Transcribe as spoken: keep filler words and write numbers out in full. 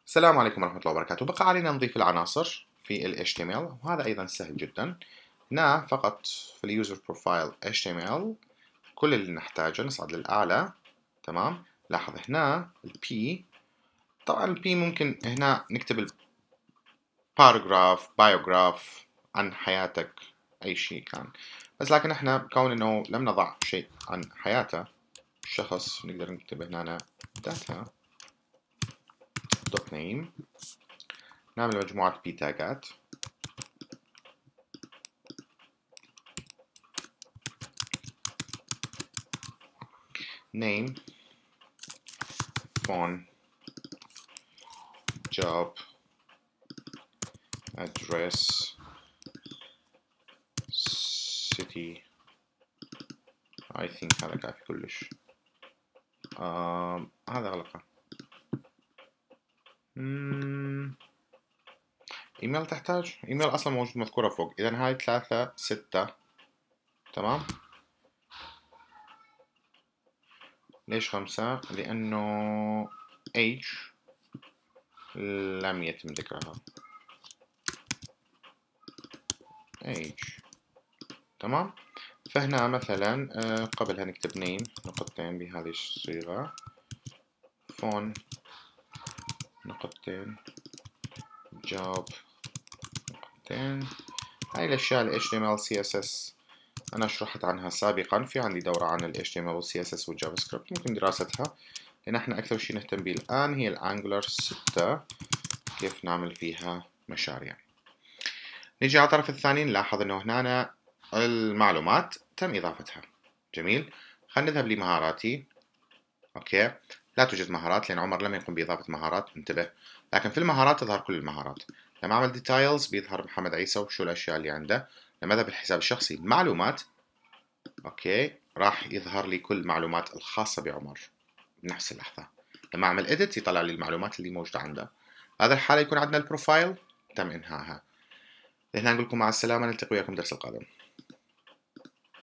السلام عليكم ورحمة الله وبركاته. بقى علينا نضيف العناصر في ال إتش تي إم إل، وهذا أيضا سهل جدا. هنا فقط في اليوزر بروفايل إتش تي إم إل كل اللي نحتاجه نصعد للأعلى. تمام، لاحظ هنا ال P. طبعا ال P ممكن هنا نكتب ال paragraph biograph عن حياتك، أي شيء كان، بس لكن احنا كون انه لم نضع شيء عن حياته الشخص نقدر نكتب هنا data dot name. نعمل مجموعة بي تاجات. name, phone, job, address, city. I think هذا كافي كلش. آه هذا غلقه. مم. ايميل تحتاج؟ ايميل اصلا موجود مذكورة فوق، اذا هاي ثلاثة ستة. تمام. ليش خمسة؟ لانه H لم يتم ذكرها. H. تمام. فهنا مثلا قبلها نكتب نيم نقطتين بهذه الصيغة، فون نقطتين، جوب نقطتين. هاي الأشياء ال إتش تي إم إل سي إس إس أنا شرحت عنها سابقا، في عندي دورة عن ال إتش تي إم إل وال سي إس إس والجافا سكريبت ممكن دراستها، لأن احنا أكثر شيء نهتم به الآن هي الأنجلر ستة، كيف نعمل فيها مشاريع. نيجي على الطرف الثاني نلاحظ أنه هنا المعلومات تم إضافتها. جميل. خلينا نذهب لمهاراتي. أوكي، لا توجد مهارات لأن عمر لم يقم بإضافة مهارات، انتبه. لكن في المهارات تظهر كل المهارات. لما أعمل ديتايلز بيظهر محمد عيسى وشو الأشياء اللي عنده. لما أذهب الحساب الشخصي معلومات، أوكي، راح يظهر لي كل المعلومات الخاصة بعمر بنفس اللحظة. لما أعمل إديت يطلع لي المعلومات اللي موجودة عنده. هذا الحالة يكون عندنا البروفايل تم إنهائها. هنا نقول لكم مع السلامة، نلتقي وياكم الدرس القادم.